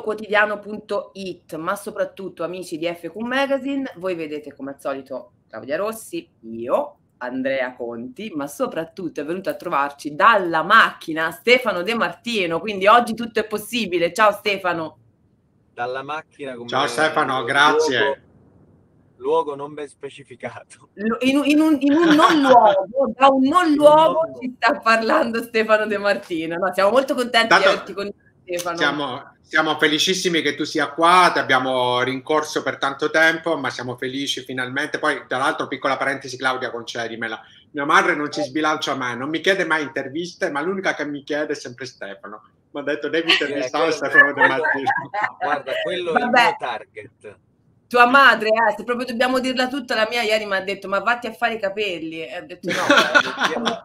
fattoquotidiano.it, ma soprattutto amici di FQ Magazine, voi vedete come al solito Claudia Rossi, io, Andrea Conti, ma soprattutto è venuto a trovarci dalla macchina Stefano De Martino, quindi oggi tutto è possibile. Ciao Stefano. Dalla macchina come ciao Stefano, grazie. Luogo non ben specificato. In un non luogo, da un non luogo ci sta parlando Stefano De Martino. No, siamo molto contenti di averti con noi, Stefano. Siamo felicissimi che tu sia qua, ti abbiamo rincorso per tanto tempo, ma siamo felici finalmente. Poi, tra l'altro, piccola parentesi, Claudia, concedimela. Mia madre non ci sbilancia mai, non mi chiede mai interviste, ma l'unica che mi chiede è sempre Stefano. Mi ha detto, devi intervistare Stefano De Martino. Guarda, quello è il mio target. Tua madre, se proprio dobbiamo dirla tutta, la mia ieri mi ha detto, ma vatti a fare i capelli. E ho detto no.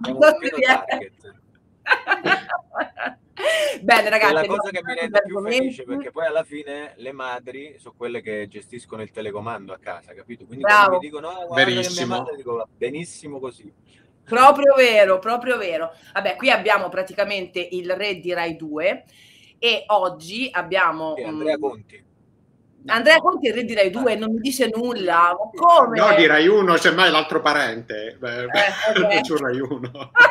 Bene ragazzi, è la cosa che mi rende più felice, perché poi alla fine le madri sono quelle che gestiscono il telecomando a casa, capito? Quindi quando mi dicono guarda che mia madre, dico va benissimo così. Proprio vero. Vabbè, qui abbiamo praticamente il re di Rai 2 e oggi abbiamo Andrea Conti. Andrea Conti è il re di Rai 2, non mi dice nulla. Come? No, di Rai 1, semmai l'altro parente. C'è Rai 1.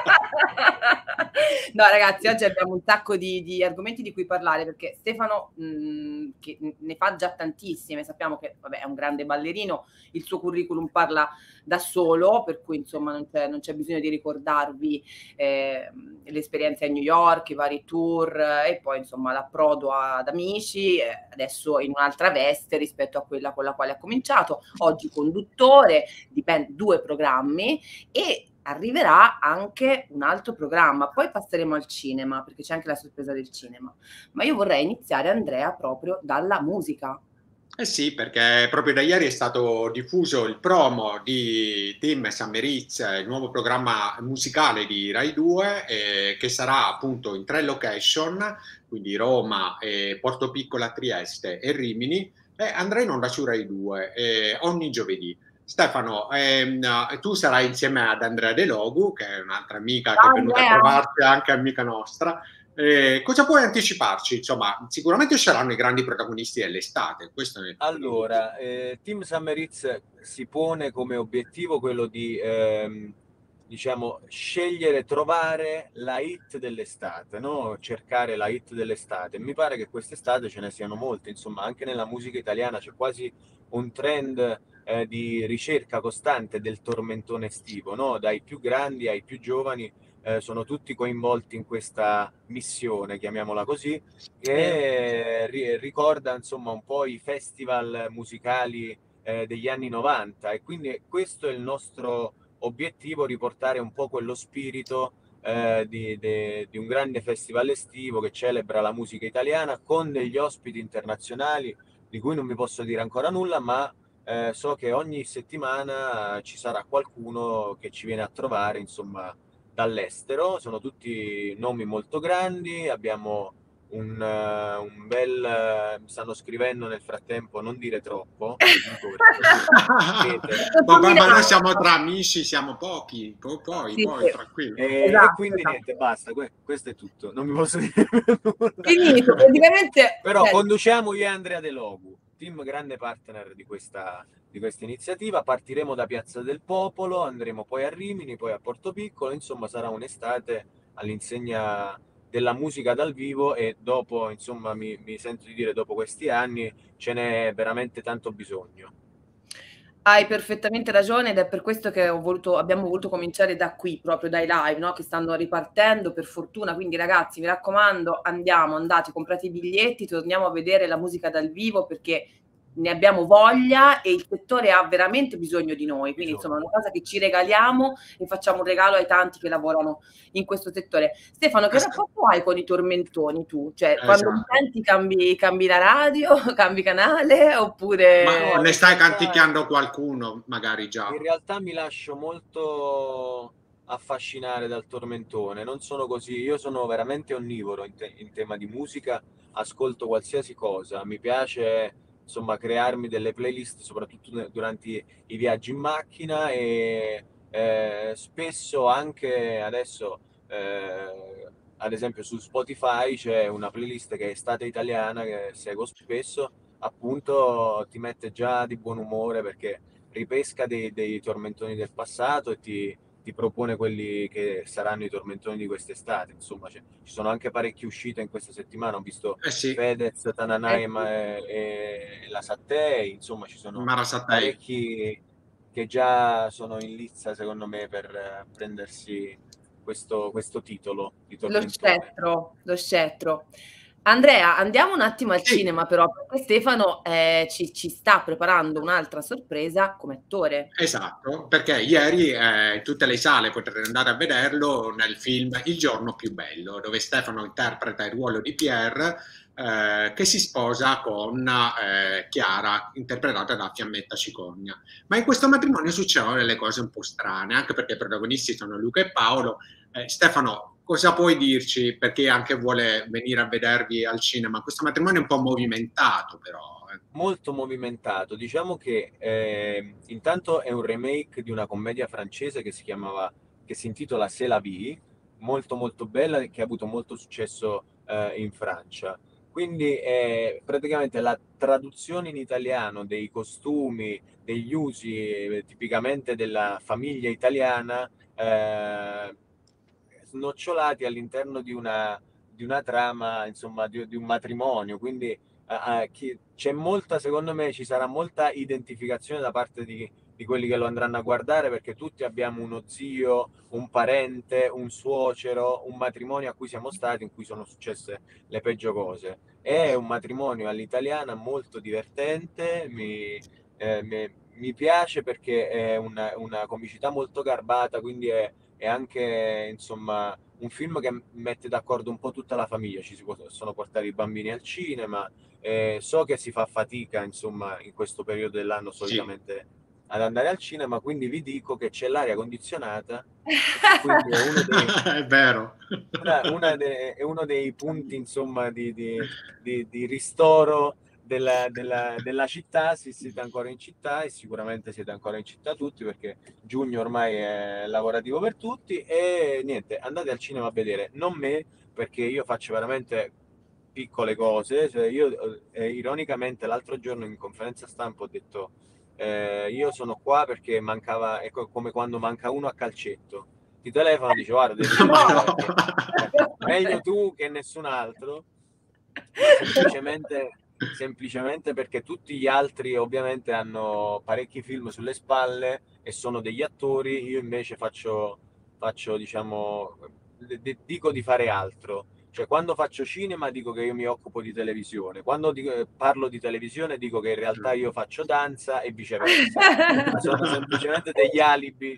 No, ragazzi, oggi abbiamo un sacco di argomenti di cui parlare, perché Stefano che ne fa già tantissime, sappiamo che vabbè, è un grande ballerino, il suo curriculum parla da solo, per cui insomma non c'è bisogno di ricordarvi l'esperienza a New York, i vari tour e poi insomma l'approdo ad Amici, adesso in un'altra veste rispetto a quella con la quale ha cominciato, oggi conduttore di ben 2 programmi e arriverà anche un altro programma, poi passeremo al cinema perché c'è anche la sorpresa del cinema, ma io vorrei iniziare, Andrea, proprio dalla musica. Eh sì, perché proprio da ieri è stato diffuso il promo di Tim Summer Hits, il nuovo programma musicale di Rai 2, che sarà appunto in 3 location, quindi Roma, Portopiccola, Trieste e Rimini, e andrà in onda su Rai 2 ogni giovedì. Stefano, tu sarai insieme ad Andrea De Logu, che è un'altra amica che è venuta a trovarti, anche amica nostra. Cosa puoi anticiparci? Insomma, sicuramente saranno i grandi protagonisti dell'estate. Allora, Team Summer Hits si pone come obiettivo quello di diciamo scegliere, trovare la hit dell'estate, no? Cercare la hit dell'estate. Mi pare che quest'estate ce ne siano molte, insomma, anche nella musica italiana c'è quasi un trend di ricerca costante del tormentone estivo, no? Dai più grandi ai più giovani. Sono tutti coinvolti in questa missione, chiamiamola così, che ricorda insomma un po' i festival musicali degli anni 90 e quindi questo è il nostro obiettivo, riportare un po' quello spirito di un grande festival estivo che celebra la musica italiana con degli ospiti internazionali di cui non vi posso dire ancora nulla, ma so che ogni settimana ci sarà qualcuno che ci viene a trovare, insomma, dall'estero. Sono tutti nomi molto grandi, abbiamo un bel... mi stanno scrivendo nel frattempo, non dire troppo, ma noi siamo tra amici, siamo pochi, poi tranquillo. E quindi niente, basta, questo è tutto, non mi posso dire finito, praticamente. Però conduciamo io e Andrea De Logu, team grande partner di questa iniziativa. Partiremo da Piazza del Popolo, andremo poi a Rimini, poi a Portopiccolo, insomma sarà un'estate all'insegna della musica dal vivo e dopo, insomma, mi sento di dire, dopo questi anni ce n'è veramente tanto bisogno. Hai perfettamente ragione ed è per questo che abbiamo voluto cominciare da qui, proprio dai live, no? Che stanno ripartendo per fortuna, quindi ragazzi mi raccomando andate, comprate i biglietti, torniamo a vedere la musica dal vivo perché ne abbiamo voglia e il settore ha veramente bisogno di noi, quindi insomma è una cosa che ci regaliamo e facciamo un regalo ai tanti che lavorano in questo settore. Stefano, che rapporto hai con i tormentoni tu? Cioè quando mi senti cambi la radio, cambi canale oppure... Ma ne stai canticchiando qualcuno magari già? In realtà mi lascio molto affascinare dal tormentone, non sono così, io sono veramente onnivoro in tema di musica, ascolto qualsiasi cosa, mi piace insomma crearmi delle playlist soprattutto durante i viaggi in macchina e spesso anche adesso ad esempio su Spotify c'è una playlist che è Estate Italiana, che seguo spesso, appunto ti mette già di buon umore perché ripesca dei tormentoni del passato e ti propone quelli che saranno i tormentoni di quest'estate. Insomma, ci sono anche parecchie uscite in questa settimana. Ho visto Sì, Fedez, Tananai sì. e la Sattei, insomma, ci sono Mara Sattei. parecchi che già sono in lizza, secondo me, per prendersi questo titolo di tormentone. Lo scettro. Andrea, andiamo un attimo al Sì. cinema però, perché Stefano ci sta preparando un'altra sorpresa come attore. Esatto, perché ieri tutte le sale potrete andare a vederlo nel film Il giorno più bello, dove Stefano interpreta il ruolo di Pierre, che si sposa con Chiara, interpretata da Fiammetta Cicogna. Ma in questo matrimonio succedono delle cose un po' strane, anche perché i protagonisti sono Luca e Paolo. Stefano, cosa puoi dirci? Perché anche vuole venire a vedervi al cinema. Questo matrimonio è un po' movimentato, però. Molto movimentato. Diciamo che intanto è un remake di una commedia francese che si intitola C'est la vie, molto molto bella e che ha avuto molto successo in Francia. Quindi è praticamente la traduzione in italiano dei costumi, degli usi tipicamente della famiglia italiana, snocciolati all'interno di una trama, insomma, di un matrimonio. Quindi c'è molta, secondo me, ci sarà molta identificazione da parte di quelli che lo andranno a guardare, perché tutti abbiamo uno zio, un parente, un suocero, un matrimonio a cui siamo stati, in cui sono successe le peggio cose. È un matrimonio all'italiana molto divertente, mi piace perché è una comicità molto garbata, quindi è anche, insomma, un film che mette d'accordo un po' tutta la famiglia. Ci si possono portare i bambini al cinema. So che si fa fatica, insomma, in questo periodo dell'anno Sì. solitamente ad andare al cinema, quindi vi dico che c'è l'aria condizionata, quindi è uno dei, È vero. è uno dei punti, insomma, di ristoro della città. Se siete ancora in città, e sicuramente siete ancora in città tutti, perché giugno ormai è lavorativo per tutti, e niente, andate al cinema a vedere, non me, perché io faccio veramente piccole cose. Cioè io ironicamente l'altro giorno in conferenza stampa ho detto io sono qua perché mancava, è come quando manca uno a calcetto, ti telefono e dice guarda devi venire No. perché meglio tu che nessun altro, ma semplicemente perché tutti gli altri ovviamente hanno parecchi film sulle spalle e sono degli attori. Io invece faccio diciamo, dico di fare altro. Cioè, quando faccio cinema dico che io mi occupo di televisione, quando parlo di televisione dico che in realtà io faccio danza e viceversa. Sono semplicemente degli alibi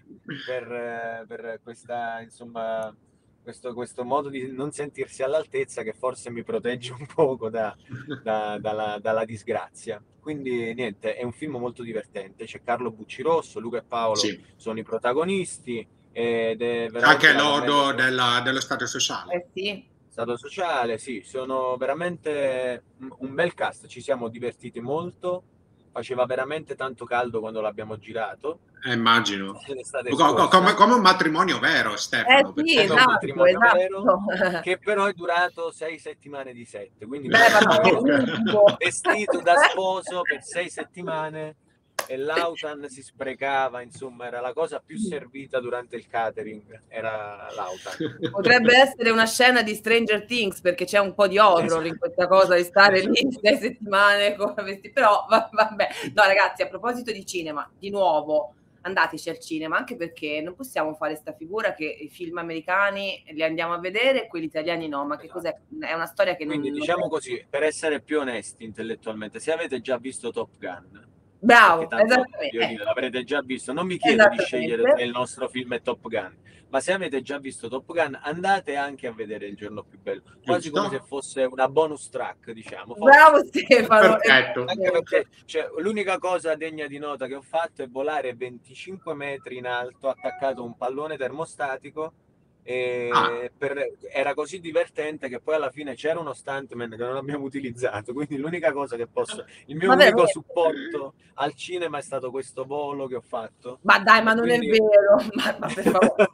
per questa, insomma, questo modo di non sentirsi all'altezza, che forse mi protegge un poco dalla disgrazia. Quindi niente, è un film molto divertente. C'è Carlo Buccirosso, Luca e Paolo Sì. sono i protagonisti, ed è veramente Anche una Lodo commedia dello Stato sociale. Sì. Stato sociale, sì, sono veramente un bel cast, ci siamo divertiti molto, faceva veramente tanto caldo quando l'abbiamo girato, Immagino. l'estate scorsa. Come un matrimonio vero, Stefano. Sì, È un esatto, matrimonio vero, esatto. che però è durato 6 settimane di 7, quindi mi Beh, sono vabbè, trovato vestito da sposo per 6 settimane e l'autan si sprecava, insomma era la cosa più servita durante il catering, era l'autan. Potrebbe essere una scena di Stranger Things, perché c'è un po' di horror in questa cosa di stare lì 6 settimane come vestiti, però vabbè. No ragazzi, a proposito di cinema, di nuovo andateci al cinema, anche perché non possiamo fare sta figura che i film americani li andiamo a vedere e quelli italiani no, ma che cos'è? È una storia che Quindi non diciamo così, per essere più onesti intellettualmente, se avete già visto Top Gun, bravo, perché tanto esattamente. l'avrete già visto, non vi chiedo di scegliere Esattamente. tra il nostro film e Top Gun, ma se avete già visto Top Gun andate anche a vedere Il giorno più bello, quasi come se fosse una bonus track, diciamo. Bravo Stefano. Perfetto. Anche perché cioè, l'unica cosa degna di nota che ho fatto è volare 25 metri in alto attaccato a un pallone termostatico E era così divertente che poi alla fine c'era uno stuntman che non abbiamo utilizzato, quindi l'unica cosa che il mio unico supporto al cinema è stato questo volo che ho fatto. Ma dai, ma non quindi... è vero, ma per favore.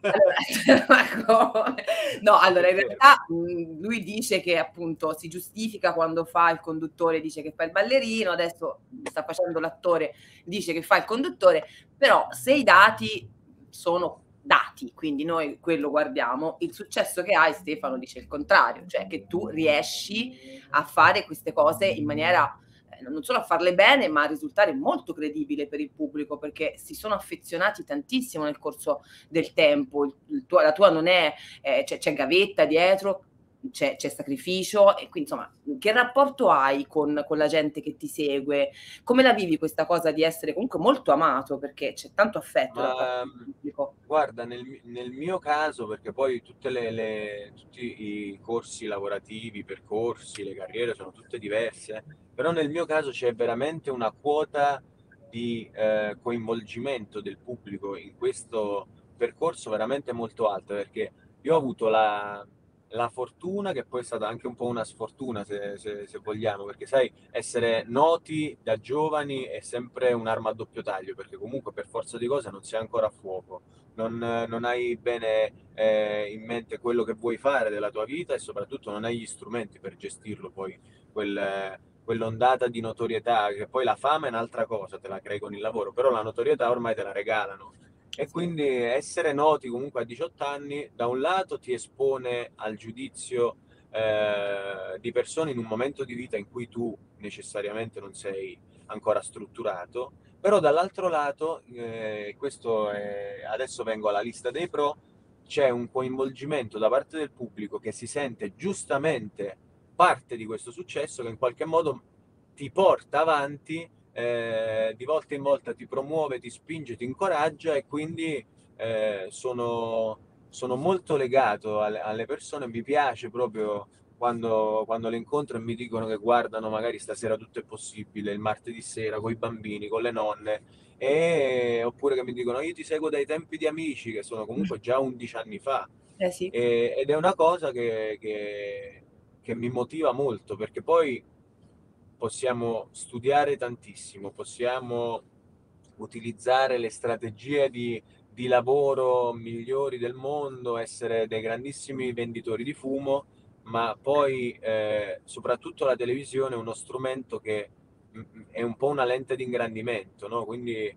No, allora in realtà lui dice che appunto si giustifica quando fa il conduttore, dice che fa il ballerino, adesso sta facendo l'attore, dice che fa il conduttore, però se i dati sono dati, quindi noi quello guardiamo, il successo che hai, Stefano dice il contrario, cioè che tu riesci a fare queste cose in maniera non solo a farle bene, ma a risultare molto credibile per il pubblico, perché si sono affezionati tantissimo nel corso del tempo. La tua non è, c'è gavetta dietro, c'è sacrificio, e quindi insomma, che rapporto hai con la gente che ti segue? Come la vivi questa cosa di essere comunque molto amato, perché c'è tanto affetto da parte del pubblico? Guarda, nel mio caso, perché poi tutti i corsi lavorativi, i percorsi, le carriere sono tutte diverse, però nel mio caso c'è veramente una quota di coinvolgimento del pubblico in questo percorso veramente molto alta, perché io ho avuto la fortuna, che poi è stata anche un po' una sfortuna se vogliamo, perché sai, essere noti da giovani è sempre un'arma a doppio taglio, perché comunque per forza di cose non sei ancora a fuoco, non hai bene in mente quello che vuoi fare della tua vita e soprattutto non hai gli strumenti per gestirlo poi, quell'ondata di notorietà, che poi la fama è un'altra cosa, te la crei con il lavoro, però la notorietà ormai te la regalano. E quindi essere noti comunque a 18 anni, da un lato ti espone al giudizio di persone in un momento di vita in cui tu necessariamente non sei ancora strutturato, però dall'altro lato, adesso vengo alla lista dei pro, c'è un coinvolgimento da parte del pubblico che si sente giustamente parte di questo successo, che in qualche modo ti porta avanti, di volta in volta ti promuove, ti spinge, ti incoraggia, e quindi sono molto legato alle persone. Mi piace proprio quando le incontro e mi dicono che guardano magari stasera Tutto è possibile, il martedì sera con i bambini, con le nonne, oppure che mi dicono io ti seguo dai tempi di Amici, che sono comunque già 11 anni fa. Sì. Ed è una cosa che mi motiva molto, perché poi possiamo studiare tantissimo, possiamo utilizzare le strategie di lavoro migliori del mondo, essere dei grandissimi venditori di fumo, ma poi soprattutto la televisione è uno strumento che è un po' una lente di ingrandimento, no? Quindi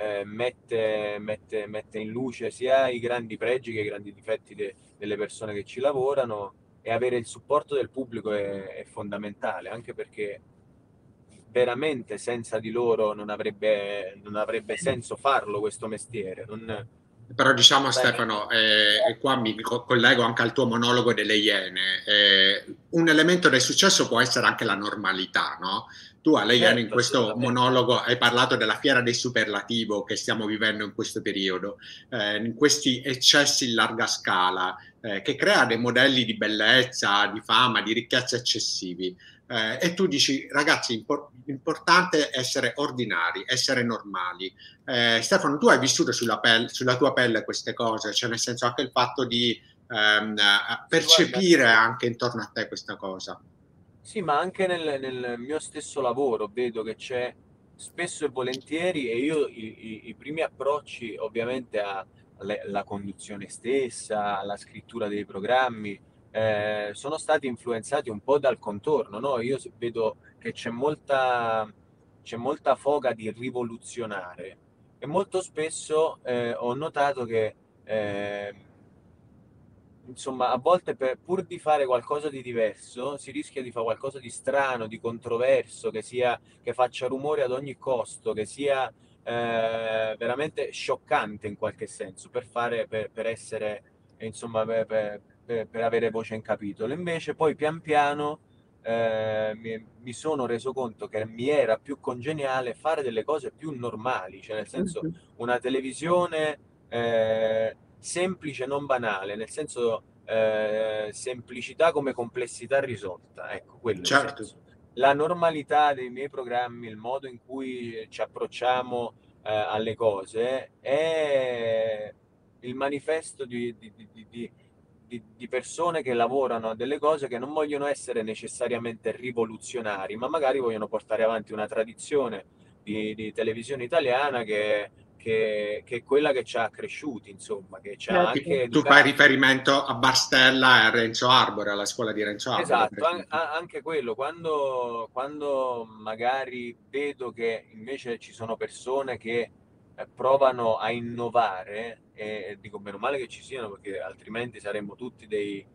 mette in luce sia i grandi pregi che i grandi difetti delle persone che ci lavorano, e avere il supporto del pubblico è fondamentale, anche perché veramente senza di loro non avrebbe senso farlo questo mestiere. Però diciamo Stefano, e qua mi collego anche al tuo monologo delle Iene, un elemento del successo può essere anche la normalità, no? Tu alle Iene in questo monologo hai parlato della fiera del superlativo che stiamo vivendo in questo periodo, in questi eccessi in larga scala, che crea dei modelli di bellezza, di fama, di ricchezza eccessivi. E tu dici, ragazzi, l'importante è essere ordinari, essere normali. Stefano, tu hai vissuto sulla tua pelle queste cose, cioè nel senso anche il fatto di percepire anche intorno a te questa cosa. Sì, ma anche nel mio stesso lavoro vedo che c'è spesso e volentieri, e io i primi approcci ovviamente alla conduzione stessa, alla scrittura dei programmi, sono stati influenzati un po' dal contorno, no? Io vedo che c'è molta foga di rivoluzionare, e molto spesso ho notato che insomma, a volte pur di fare qualcosa di diverso, si rischia di fare qualcosa di strano, di controverso, che faccia rumore ad ogni costo, che sia veramente scioccante in qualche senso, per essere, insomma, per avere voce in capitolo. Invece poi pian piano mi sono reso conto che mi era più congeniale fare delle cose più normali, cioè nel senso una televisione semplice, non banale, nel senso semplicità come complessità risolta, ecco, quello è il senso. La normalità dei miei programmi, il modo in cui ci approcciamo alle cose è il manifesto di persone che lavorano a delle cose che non vogliono essere necessariamente rivoluzionari, ma magari vogliono portare avanti una tradizione di televisione italiana che è quella che ci ha cresciuti, insomma, che ci ha anche Tu fai educati. riferimento a Barstella e a Renzo Arbore, alla scuola di Renzo Arbore. Esatto, anche quello, quando magari vedo che invece ci sono persone che provano a innovare, e dico meno male che ci siano, perché altrimenti saremmo tutti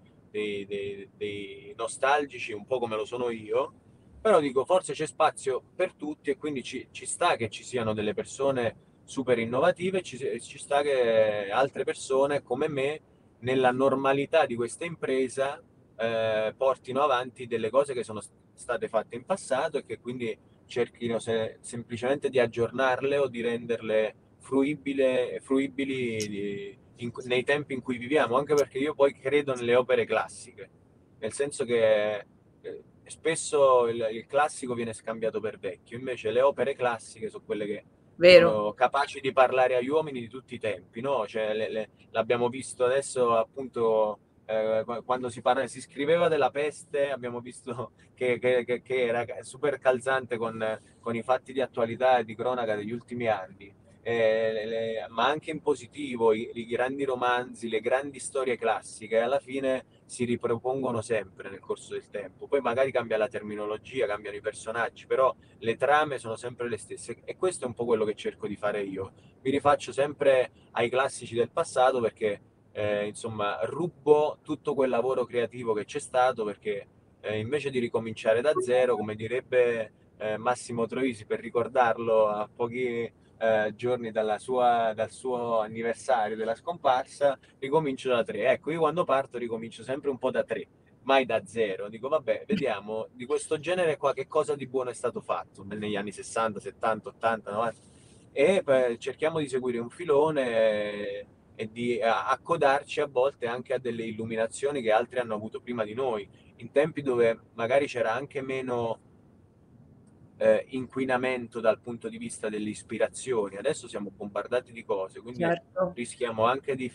dei nostalgici, un po' come lo sono io, però dico forse c'è spazio per tutti e quindi ci sta che ci siano delle persone super innovative, ci sta che altre persone come me, nella normalità di questa impresa, portino avanti delle cose che sono state fatte in passato e che quindi cerchino semplicemente di aggiornarle o di renderle fruibili nei tempi in cui viviamo, anche perché io poi credo nelle opere classiche, nel senso che spesso il classico viene scambiato per vecchio, invece le opere classiche sono quelle che Vero? sono capaci di parlare agli uomini di tutti i tempi, no? Cioè, l'abbiamo visto adesso appunto quando si scriveva della peste, abbiamo visto che era super calzante con i fatti di attualità e di cronaca degli ultimi anni. Ma anche in positivo, i grandi romanzi, le grandi storie classiche alla fine si ripropongono sempre nel corso del tempo. Poi magari cambia la terminologia, cambiano i personaggi, però le trame sono sempre le stesse e questo è un po' quello che cerco di fare io. Mi rifaccio sempre ai classici del passato perché insomma rubo tutto quel lavoro creativo che c'è stato, perché invece di ricominciare da zero, come direbbe Massimo Troisi, per ricordarlo a pochi giorni dal suo anniversario della scomparsa, ricomincio da tre. Ecco, io quando parto ricomincio sempre un po' da tre, mai da zero. Dico, vabbè, vediamo di questo genere qua che cosa di buono è stato fatto negli anni 60, 70, 80, 90 e cerchiamo di seguire un filone e di accodarci a volte anche a delle illuminazioni che altri hanno avuto prima di noi, in tempi dove magari c'era anche meno inquinamento dal punto di vista delle ispirazioni. Adesso siamo bombardati di cose, quindi Certo. rischiamo anche di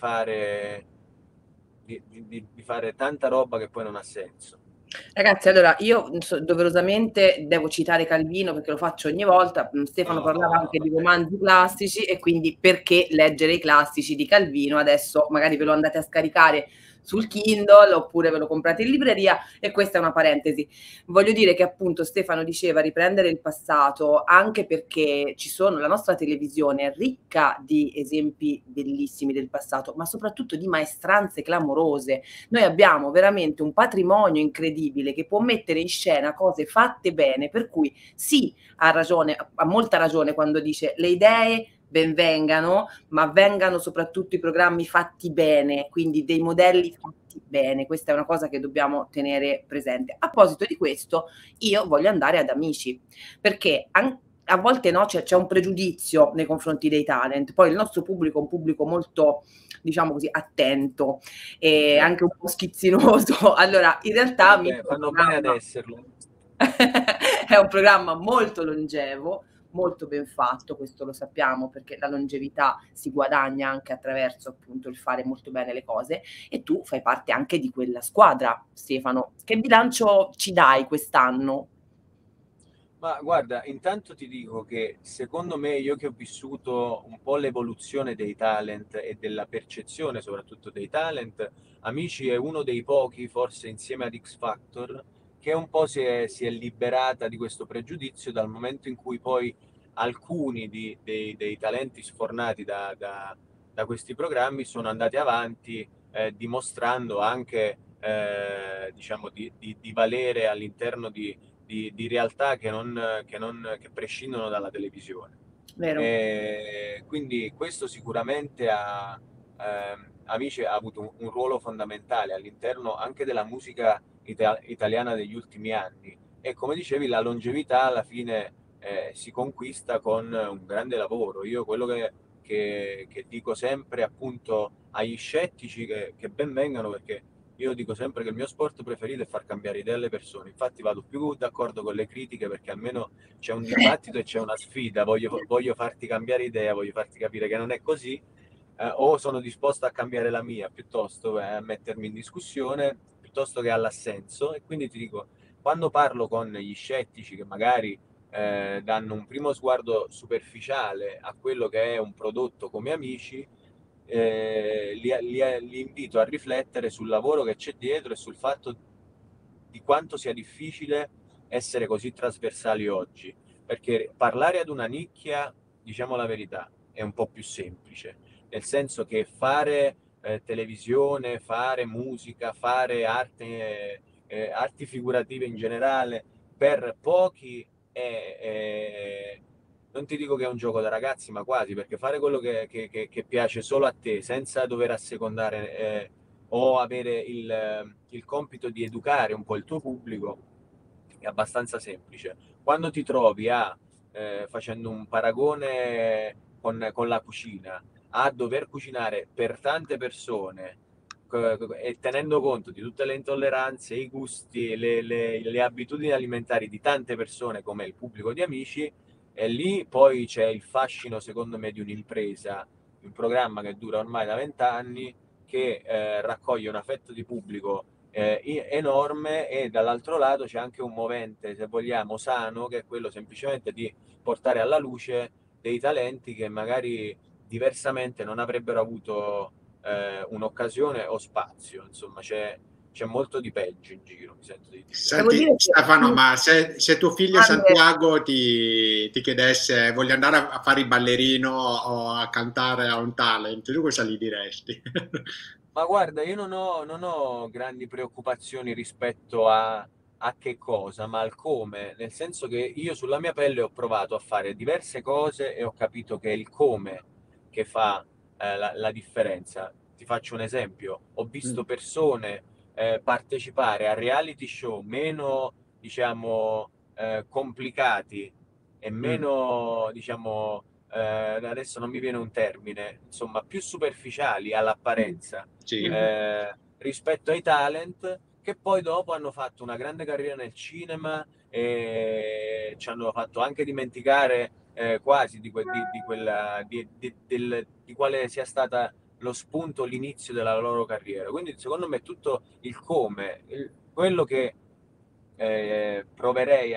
fare tanta roba che poi non ha senso. Ragazzi, allora io doverosamente devo citare Calvino perché lo faccio ogni volta. Stefano parlava anche di Vabbè. romanzi classici e quindi perché leggere i classici di Calvino? Adesso magari ve lo andate a scaricare sul Kindle oppure ve lo comprate in libreria e questa è una parentesi. Voglio dire che appunto Stefano diceva riprendere il passato anche perché la nostra televisione è ricca di esempi bellissimi del passato, ma soprattutto di maestranze clamorose. Noi abbiamo veramente un patrimonio incredibile che può mettere in scena cose fatte bene, per cui sì, ha molta ragione quando dice le idee benvengano, ma vengano soprattutto i programmi fatti bene, quindi dei modelli fatti bene. Questa è una cosa che dobbiamo tenere presente. A proposito di questo, io voglio andare ad Amici, perché a volte no, c'è un pregiudizio nei confronti dei talent. Poi il nostro pubblico è un pubblico molto, diciamo così, attento e anche un po' schizzinoso. Allora, in realtà Fanno bene ad esserlo. è un programma molto longevo, molto ben fatto, questo lo sappiamo perché la longevità si guadagna anche attraverso appunto il fare molto bene le cose e tu fai parte anche di quella squadra, Stefano. Che bilancio ci dai quest'anno? Ma guarda, intanto ti dico che secondo me, io che ho vissuto un po' l'evoluzione dei talent e della percezione soprattutto dei talent, Amici è uno dei pochi, forse insieme ad X Factor, che un po' si è liberata di questo pregiudizio dal momento in cui poi alcuni dei talenti sfornati da questi programmi sono andati avanti, dimostrando anche diciamo di valere all'interno di realtà che prescindono dalla televisione. Vero? Quindi questo sicuramente Amici ha avuto un ruolo fondamentale all'interno anche della musica italiana degli ultimi anni e come dicevi la longevità alla fine si conquista con un grande lavoro. Io quello che dico sempre appunto agli scettici che ben vengano, perché io dico sempre che il mio sport preferito è far cambiare idee alle persone, infatti vado più d'accordo con le critiche perché almeno c'è un dibattito e c'è una sfida, voglio farti cambiare idea, voglio farti capire che non è così, o sono disposto a cambiare la mia piuttosto a mettermi in discussione piuttosto che all'assenso. E quindi ti dico, quando parlo con gli scettici che magari danno un primo sguardo superficiale a quello che è un prodotto come Amici, li invito a riflettere sul lavoro che c'è dietro e sul fatto di quanto sia difficile essere così trasversali oggi, perché parlare ad una nicchia, diciamo la verità, è un po' più semplice, nel senso che fare televisione, fare musica, fare arte, arti figurative in generale, per pochi non ti dico che è un gioco da ragazzi, ma quasi, perché fare quello che piace solo a te, senza dover assecondare o avere il compito di educare un po' il tuo pubblico, è abbastanza semplice. Quando ti trovi facendo un paragone con la cucina, a dover cucinare per tante persone e tenendo conto di tutte le intolleranze, i gusti, le abitudini alimentari di tante persone come il pubblico di Amici, e lì poi c'è il fascino, secondo me, di un'impresa, un programma che dura ormai da 20 anni, che raccoglie una fetta di pubblico enorme, e dall'altro lato c'è anche un movente, se vogliamo, sano, che è quello semplicemente di portare alla luce dei talenti che magari diversamente non avrebbero avuto un'occasione o spazio. Insomma, c'è molto di peggio in giro, mi sento di dire. Senti Stefano, ma se tuo figlio Santiago ti chiedesse voglio andare a fare il ballerino o a cantare a un talent, tu cosa gli diresti? Ma guarda, io non ho grandi preoccupazioni rispetto a che cosa, ma al come, nel senso che io sulla mia pelle ho provato a fare diverse cose e ho capito che è il come che fa la differenza. Ti faccio un esempio: ho visto persone partecipare a reality show meno, diciamo, complicati e meno, diciamo, adesso non mi viene un termine, insomma, più superficiali all'apparenza Sì. rispetto ai talent, che poi dopo hanno fatto una grande carriera nel cinema e ci hanno fatto anche dimenticare quasi di quale sia stata lo spunto, l'inizio della loro carriera. Quindi secondo me tutto il come, quello che proverei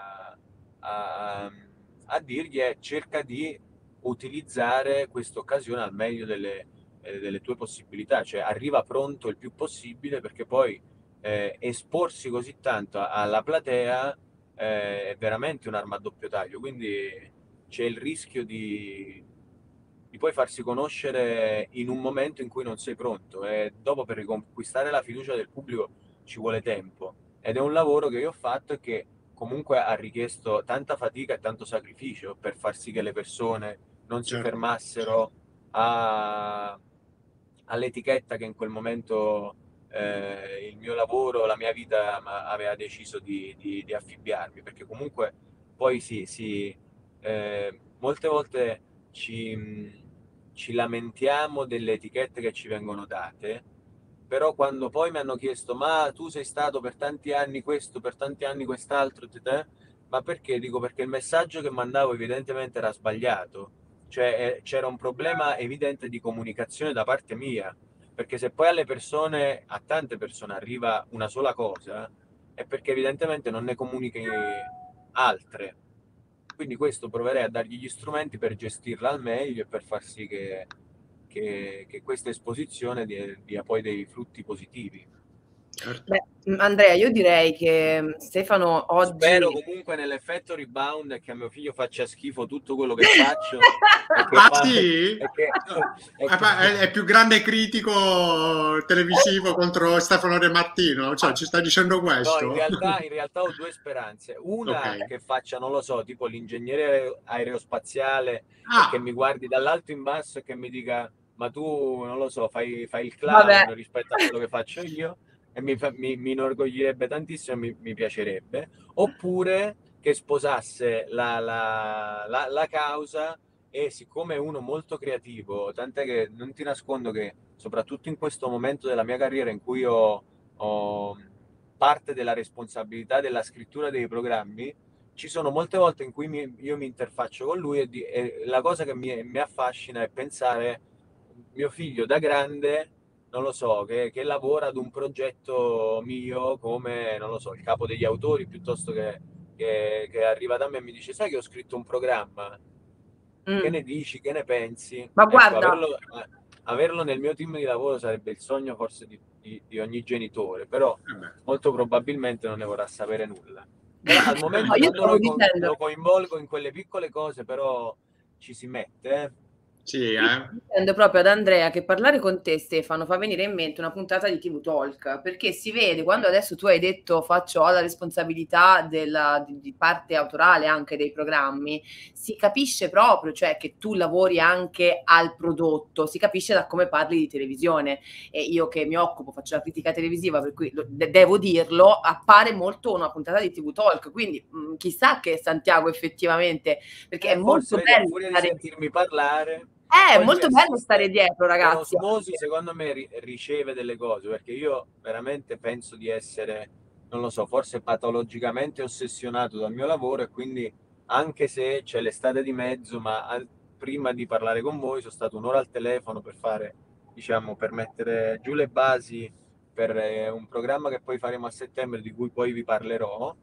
a dirgli è: cerca di utilizzare questa occasione al meglio delle tue possibilità, cioè arriva pronto il più possibile, perché poi esporsi così tanto alla platea è veramente un'arma a doppio taglio, quindi c'è il rischio di poi farsi conoscere in un momento in cui non sei pronto, e dopo per riconquistare la fiducia del pubblico ci vuole tempo, ed è un lavoro che io ho fatto e che comunque ha richiesto tanta fatica e tanto sacrificio per far sì che le persone non si fermassero all'etichetta che in quel momento il mio lavoro, la mia vita aveva deciso di affibbiarmi, perché comunque poi molte volte ci lamentiamo delle etichette che ci vengono date, però quando poi mi hanno chiesto: ma tu sei stato per tanti anni questo, per tanti anni quest'altro, ma perché? Dico: perché il messaggio che mandavo evidentemente era sbagliato, cioè c'era un problema evidente di comunicazione da parte mia, perché se poi alle persone, a tante persone arriva una sola cosa, è perché evidentemente non ne comunichi altre. Quindi questo proverei a dargli gli strumenti per gestirla al meglio e per far sì che questa esposizione dia poi dei frutti positivi. Beh, Andrea, io direi che Stefano oggi... Spero comunque nell'effetto rebound che a mio figlio faccia schifo tutto quello che faccio. Sì? È più grande critico televisivo contro Stefano De Martino, cioè ci sta dicendo questo? No, in realtà ho due speranze. Una, che faccia, non lo so, tipo l'ingegnere aerospaziale, e che mi guardi dall'alto in basso e che mi dica: ma tu, non lo so, fai il clown rispetto a quello che faccio io, e mi inorgoglierebbe tantissimo, mi piacerebbe. Oppure che sposasse la causa, e siccome è uno molto creativo, tant'è che non ti nascondo che soprattutto in questo momento della mia carriera in cui ho parte della responsabilità della scrittura dei programmi, ci sono molte volte in cui io mi interfaccio con lui, e la cosa che mi affascina è pensare mio figlio da grande, non lo so, che lavora ad un progetto mio come, non lo so, il capo degli autori, piuttosto che arriva da me e mi dice, sai che ho scritto un programma? Che ne dici? Che ne pensi? Ma Ecco, guarda, averlo nel mio team di lavoro sarebbe il sogno forse di ogni genitore, però beh. molto probabilmente non ne vorrà sapere nulla. Però al momento no, io quando stavo dicendo, lo coinvolgo in quelle piccole cose, però ci si mette, Sì, io stavo dicendo proprio ad Andrea che parlare con te, Stefano, fa venire in mente una puntata di TV Talk, perché si vede quando adesso tu hai detto ho la responsabilità di parte autorale anche dei programmi, si capisce proprio, cioè che tu lavori anche al prodotto, si capisce da come parli di televisione, e io che mi occupo, faccio la critica televisiva, per cui devo dirlo, appare molto una puntata di TV Talk, quindi chissà che Santiago effettivamente, perché è molto forse vedi, a bello furia di stare... sentirmi parlare, È poi lui molto bello stare assiste dietro, per ragazzi. osmosi, secondo me riceve delle cose, perché io veramente penso di essere, non lo so, forse patologicamente ossessionato dal mio lavoro, e quindi anche se c'è l'estate di mezzo, ma prima di parlare con voi sono stato un'ora al telefono per fare, diciamo, per mettere giù le basi per un programma che poi faremo a settembre, di cui poi vi parlerò.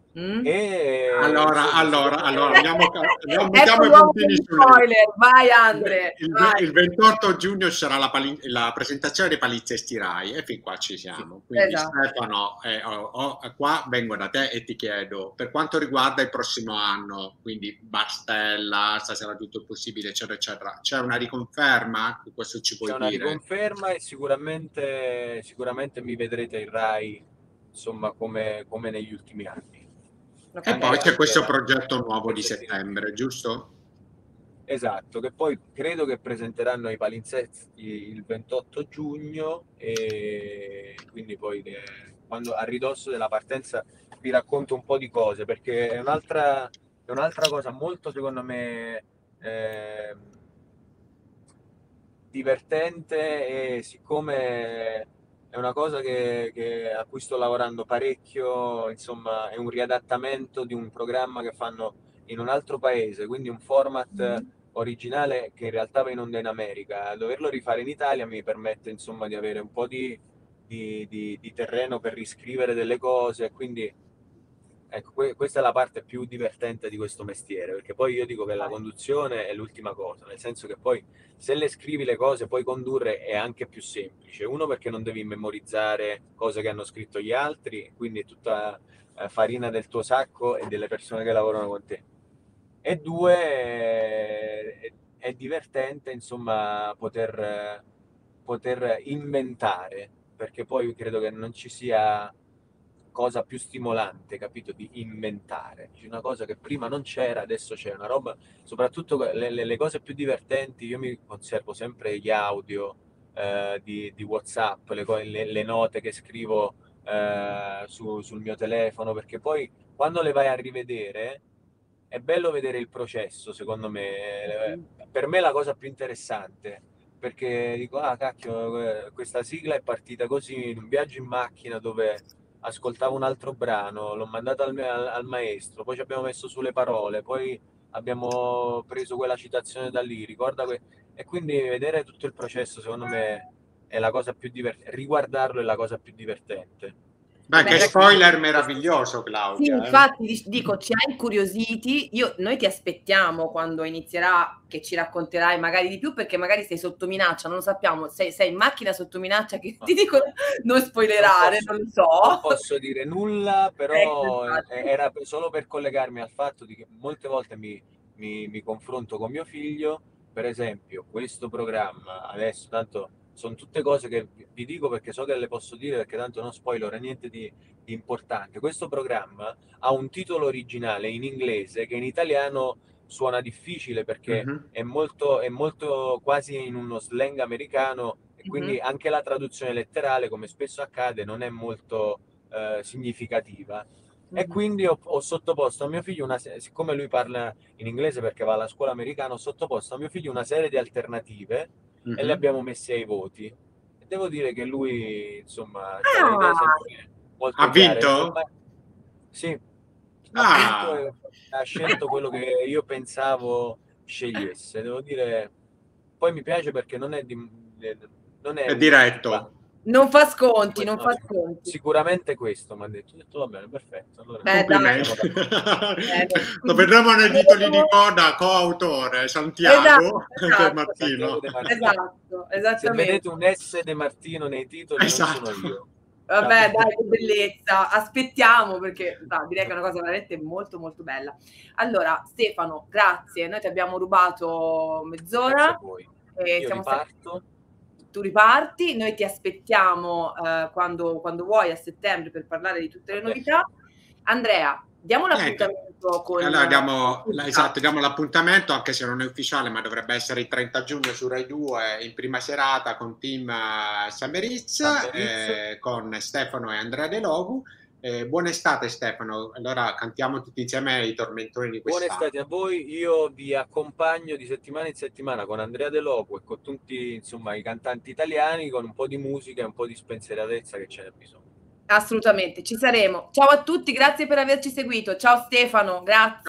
E allora, insomma, secondo Ecco mettiamo i l'uomo puntini degli sulle i. spoiler, vai Andre, vai. Il 28 giugno ci sarà la presentazione dei palinsesti Rai e fin qua ci sì, siamo. Quindi Esatto. Stefano, qua vengo da te e ti chiedo, per quanto riguarda il prossimo anno, quindi Bastella, stasera tutto il possibile, eccetera, eccetera, c'è una riconferma? Questo ci puoi c'è una dire? riconferma e sicuramente mi vedrete in Rai, insomma, come negli ultimi anni. Ok. E poi c'è Perché questo progetto nuovo di questo sì. settembre, giusto? Esatto, che poi credo che presenteranno i palinsesti il 28 giugno, e quindi poi quando a ridosso della partenza vi racconto un po' di cose, perché è un'altra cosa molto, secondo me, divertente, e siccome è una cosa a cui sto lavorando parecchio, insomma, è un riadattamento di un programma che fanno in un altro paese, quindi un format originale che in realtà va in onda in America. Doverlo rifare in Italia mi permette, insomma, di avere un po' di terreno per riscrivere delle cose, quindi ecco, questa è la parte più divertente di questo mestiere, perché poi io dico che la conduzione è l'ultima cosa, nel senso che poi se le scrivi le cose, poi condurre è anche più semplice. Uno, perché non devi memorizzare cose che hanno scritto gli altri, quindi è tutta farina del tuo sacco e delle persone che lavorano con te. E due, è divertente, insomma, poter inventare, perché poi credo che non ci sia cosa più stimolante, capito, di inventare. C'è una cosa che prima non c'era, adesso c'è una roba, soprattutto le cose più divertenti. Io mi conservo sempre gli audio di WhatsApp, le note che scrivo sul mio telefono, perché poi quando le vai a rivedere è bello vedere il processo, secondo me. Per me è la cosa più interessante, perché dico, ah cacchio, questa sigla è partita così in un viaggio in macchina dove ascoltavo un altro brano, l'ho mandato al maestro, poi ci abbiamo messo sulle parole, poi abbiamo preso quella citazione da lì, e quindi vedere tutto il processo, secondo me, è la cosa più divertente, riguardarlo è la cosa più divertente. Beh, Ed che Beh, è quindi spoiler questo sì. meraviglioso, sì, Claudia. infatti dico, ci ha incuriositi. Noi ti aspettiamo quando inizierà, che ci racconterai magari di più, perché magari sei sotto minaccia, non lo sappiamo, sei in macchina sotto minaccia, che ti dico non spoilerare, non lo Non so. posso dire nulla, Ecco, però infatti. era solo per collegarmi al fatto di che molte volte mi confronto con mio figlio. Per esempio, questo programma, adesso tanto sono tutte cose che vi dico perché so che le posso dire, perché tanto non spoilerò niente di importante. Questo programma ha un titolo originale in inglese che in italiano suona difficile, perché Mhm. è molto quasi in uno slang americano, e quindi anche la traduzione letterale, come spesso accade, non è molto significativa. E quindi ho sottoposto a mio figlio siccome lui parla in inglese perché va alla scuola americana, ho sottoposto a mio figlio una serie di alternative e le Mhm. abbiamo messe ai voti. E devo dire che lui, insomma, ha le idee Ah, sempre Ha molto chiare. vinto? Sì, ha vinto Ah, e ha scelto quello che io pensavo scegliesse. Devo dire, Poi mi piace perché non è è diretto. Non fa sconti, non fa sconti. Sicuramente questo mi ha detto. Ho detto va bene, perfetto. Allora, complimenti. Lo vedremo nei titoli di coda, coautore Santiago De Martino. Esatto, esattamente. Se vedete un S De Martino nei titoli, non sono io. Vabbè, dai, che bellezza. Aspettiamo, perché direi che è una cosa veramente molto molto bella. Allora, Stefano, grazie. Noi ti abbiamo rubato mezz'ora. Io riparto. Tu riparti, noi ti aspettiamo quando vuoi, a settembre, per parlare di tutte le novità. Andrea, diamo l'appuntamento con... Allora diamo l'appuntamento, anche se non è ufficiale, ma dovrebbe essere il 30 giugno su Rai 2 in prima serata con Team Sameritz, con Stefano e Andrea De Logu. Buona estate Stefano, allora cantiamo tutti insieme i tormentoni di quest'anno. Buona estate a voi, io vi accompagno di settimana in settimana con Andrea De Logu e con tutti, insomma, i cantanti italiani, con un po' di musica e un po' di spensieratezza che ce n'è bisogno. Assolutamente, ci saremo. Ciao a tutti, grazie per averci seguito. Ciao Stefano, grazie.